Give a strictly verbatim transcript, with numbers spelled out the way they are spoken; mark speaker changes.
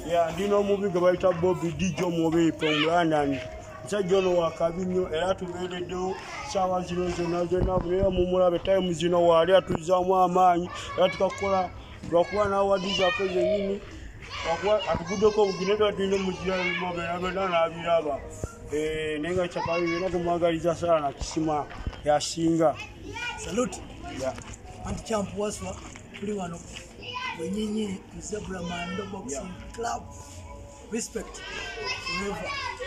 Speaker 1: Yeah, ndino omubi gwe bayita Bobby D J omubi from London. Musajja ono wakabi nnyo era tubeereddewo ssaawa zino zonna zonna era mumulabe time zino waali atuzaamu amaanyi era tukakola lwakuba n'awaddi zaffe zennyini atuguddeko obugine twatulina mugirabeera n'abiraba naye nga kyakabi byonna kumwagaliza Ssala na kisima yasinga.
Speaker 2: Salute.
Speaker 1: Yeah.
Speaker 2: Anti-champ Waswa tuli wano wenyenye Zebra Man Boxing Club. Respect forever.